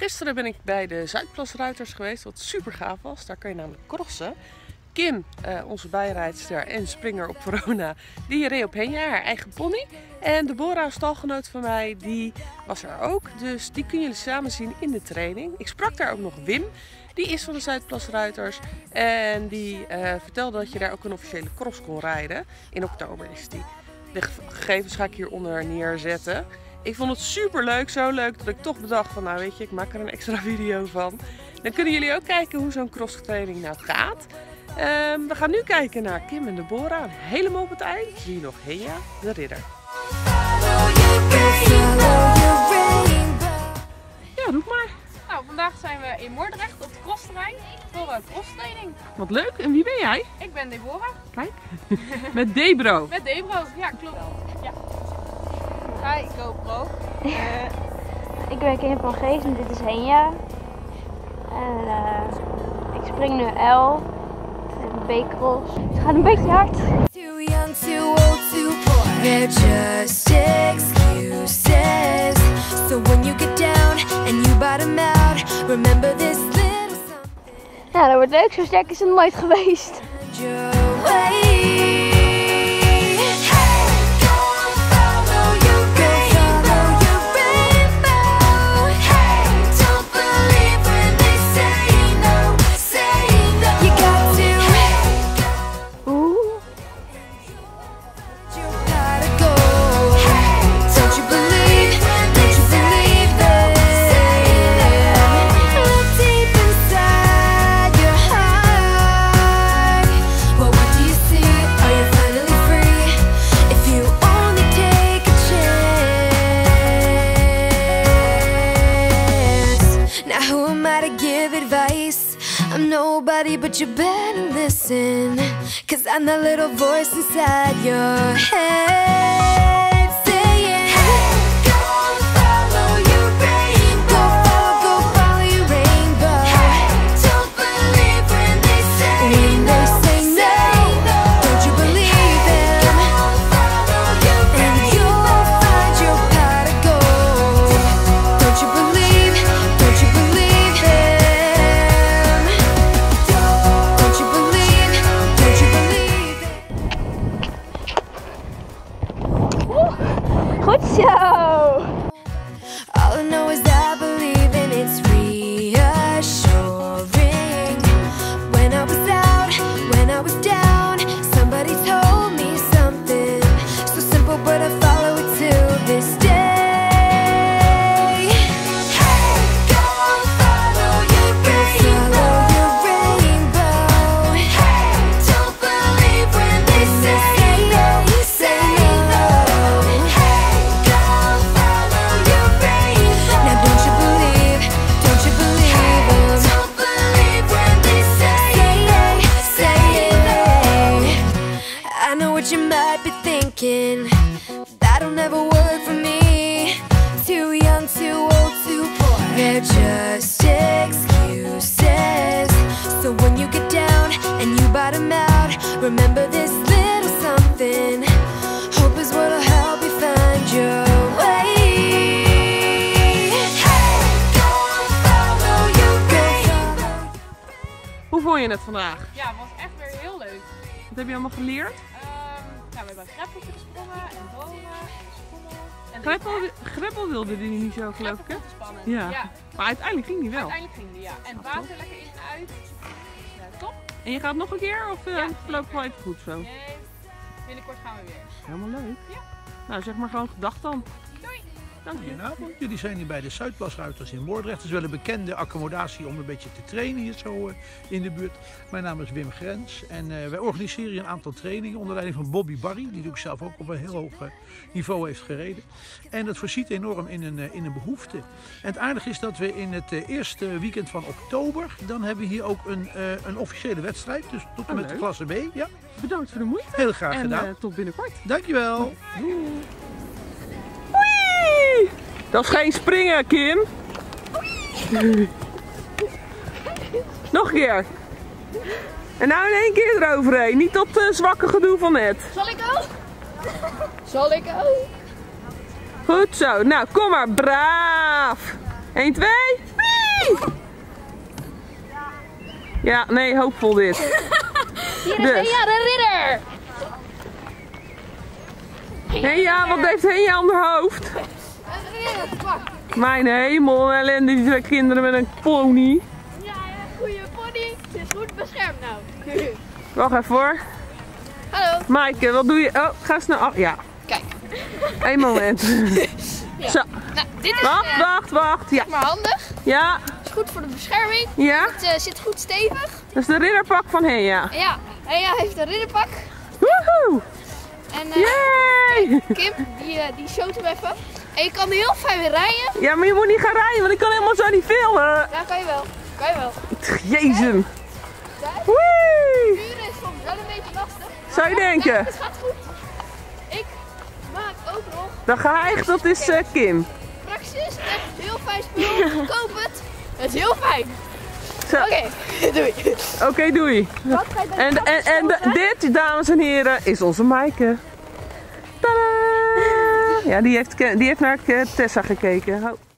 Gisteren ben ik bij de Zuidplasruiters geweest, wat super gaaf was. Daar kan je namelijk crossen. Kim, onze bijrijdster en springer op Verona, die reed op Henja, haar eigen pony. En Deborah, een stalgenoot van mij, die was er ook. Dus die kunnen jullie samen zien in de training. Ik sprak daar ook nog Wim, die is van de Zuidplasruiters. En die vertelde dat je daar ook een officiële cross kon rijden. In oktober is die. De gegevens ga ik hieronder neerzetten. Ik vond het super leuk, zo leuk dat ik toch bedacht van nou weet je, ik maak er een extra video van. Dan kunnen jullie ook kijken hoe zo'n crosstraining nou gaat. We gaan nu kijken naar Kim en Deborah. En helemaal op het eind zie je nog Henja, de ridder. Ja, doe maar. Nou, vandaag zijn we in Moordrecht op het crossterrein voor een crosstraining. Wat leuk. En wie ben jij? Ik ben Deborah. Kijk. Met Debro. Met Debro, ja klopt. Ja. Hi, GoPro. Ik ben Kim van Gees en dit is Henja. En ik spring nu L. Een B-cross. Het gaat een beetje hard. Too young, too old, too poor. They're just excuses. So when you get down and you bottom out, remember this little something. Ja, dat wordt leuk. Zo sterk is het nooit geweest. Your way. I'm nobody, but you better listen, 'cause I'm that little voice inside your head saying, hey, go follow your rainbow. Go follow your rainbow. Hey, don't believe when they say no. Don't you believe them? And you'll find your pot of gold. Don't you believe? Don't you believe them? Goed zo! All I know is I believe and it's reassuring. When I was out, when I was down, somebody told me something so simple, but I follow it till this day. Hey, go follow your rainbow. Hey, don't believe when they say no. You might be thinking that'll never work for me. Too young, too old, too poor. They're just excuses. So when you get down and you bottom out, remember this little something. Hope is what'll help you find your way. Hey, go follow your rainbow. Hoe vond je het vandaag? Ja, het was echt weer heel leuk. Wat heb je allemaal geleerd? Nou, we hebben greppeltje gesprongen en bomen en schommel. Greppel wilde die niet zo, geloof ik, hè? Spannend. Ja. Ja. Maar uiteindelijk ging die wel. Uiteindelijk ging die, ja. En het water lekker in en uit. Ja, top. En je gaat nog een keer of Ja. loopt wel even goed zo? Nee, binnenkort gaan we weer. Helemaal leuk. Ja. Nou, zeg maar gewoon gedag dan. Doei! Dank je. Goedenavond, jullie zijn hier bij de Zuidplasruiters in Moordrecht. Het is wel een bekende accommodatie om een beetje te trainen hier zo in de buurt. Mijn naam is Wim Grens en wij organiseren hier een aantal trainingen onder leiding van Bobby Barry, die natuurlijk zelf ook op een heel hoog niveau heeft gereden. En dat voorziet enorm in een behoefte. En het aardige is dat we in het eerste weekend van oktober, dan hebben we hier ook een officiële wedstrijd, dus tot en met de klasse B. Ja. Bedankt voor de moeite. Heel graag gedaan. En tot binnenkort. Dankjewel. Doei. Dat is geen springen, Kim. Nog een keer. En nou in één keer eroverheen. Niet dat zwakke gedoe van net. Zal ik ook? Zal ik ook? Goed zo. Nou, kom maar. Braaf. 1, 2. Ja, nee, hoopvol dit. Hier is Henja de ridder. Henja, wat heeft Henja om haar hoofd? Een ridderpak. Mijn hemel, ellende, die twee kinderen met een pony. Ja, goede pony. Ze is goed beschermd nou. Wacht even hoor. Hallo. Maaike, wat doe je? Oh, ga snel af. Ja. Kijk. Eén moment. Ja. Zo. Nou, dit is Wacht. Ja. maar handig. Ja. Is goed voor de bescherming. Ja. Het zit goed stevig. Dat is de ridderpak van Henja. Ja, Henja heeft een ridderpak. Woehoe! En Yay! Kim, die showt hem even. En je kan heel fijn weer rijden. Ja, maar je moet niet gaan rijden, want ik kan helemaal zo niet filmen. Ja, kan je wel. Kan je wel. Jezus. Kijk. Wee! Sturen is soms wel een beetje lastig. Zou je denken? Nee, het gaat goed. Ik maak ook nog Dan ga ik, dat is Kim. Praxis. Echt heel fijn spul. Koop het. Het is heel fijn. Zo. Oké, doei. Oké, doei. En dit, dames en heren, is onze Maaike. Tadaa! Ja, die heeft naar Tessa gekeken.